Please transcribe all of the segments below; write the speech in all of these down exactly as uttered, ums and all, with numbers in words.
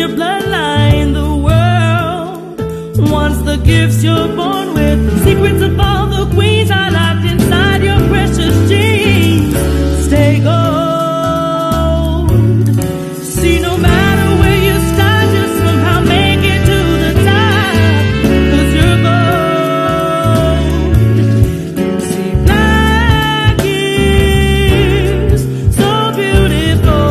your bloodline. The world wants the gifts you're born with. The secrets of all the queens are locked inside your precious genes. Stay gold. See, no matter where you start, you somehow make it to the top. 'Cause you're gold. See, black is so beautiful.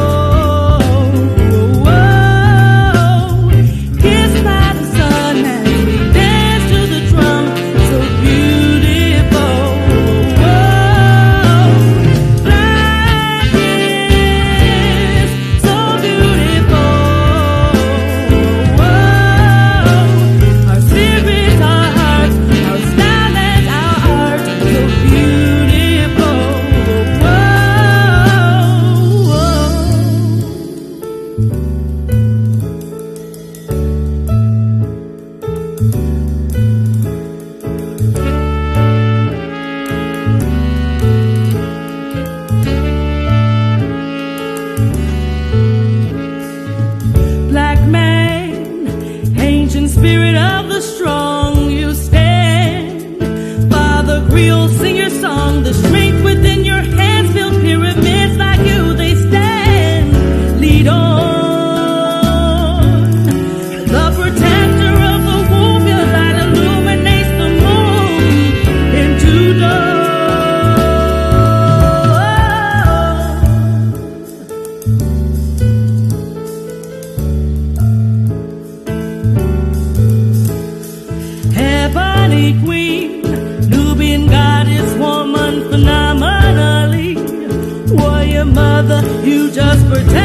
Whoa, kissed by the sun as we dance to the drum. So beautiful. Whoa, black is so beautiful. Whoa, our spirits, our hearts, our style and our art. So beautiful. Black man, ancient spirit of the strong, you stand. Father Creole, sing your song. The strength within your hands build pyramids like you, they stand. Lead on. The protector of the womb, your light illuminates the moon into dawn. Ebony queen, Nubian goddess, woman phenomenally. Warrior mother, you just protect